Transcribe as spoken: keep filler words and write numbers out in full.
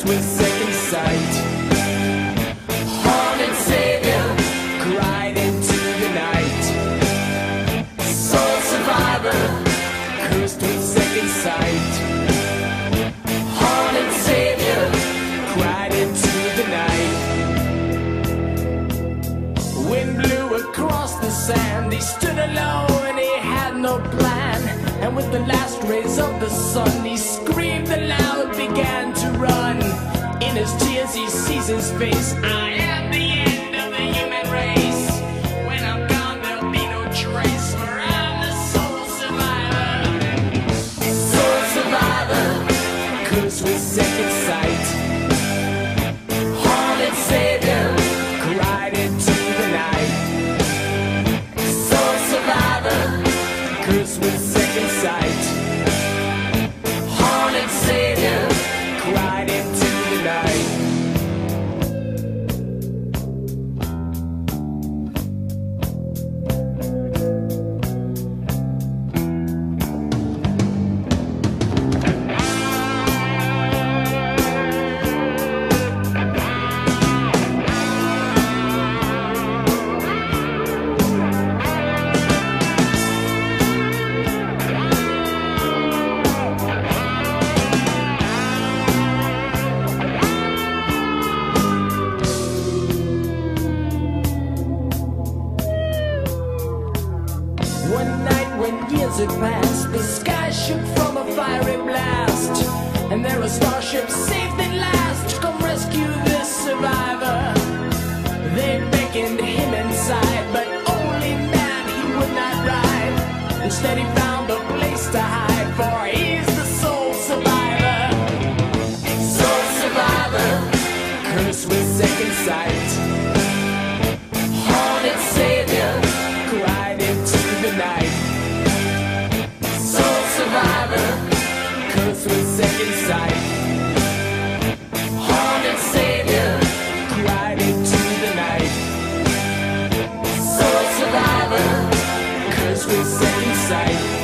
with second sight. Haunted savior, cried into the night. Soul survivor, cursed with second sight. Haunted savior, cried into the night. Wind blew across the sand, he stood alone, he had no plan. And with the last rays of the sun, he screamed aloud, began to run. In his tears he sees his face. I am the end of the human race. When I'm gone there'll be no trace, for I'm the soul survivor. Soul survivor, cursed with second sight. Haunted savior, cried into the night. Soul survivor, cursed with second sight. Haunted savior, cried into the night. One night when years had passed, the sky shook from a fiery blast. And there a starship safe at last to come rescue this survivor. They beckoned him inside, but only man he would not ride. Instead he found a place to hide, for he's the soul survivor. Soul survivor, cursed with second sight. Haunted savior, cried into the night. Soul survivor, cursed with second sight. Haunted savior, cried into the night. Soul survivor, cursed with second sight.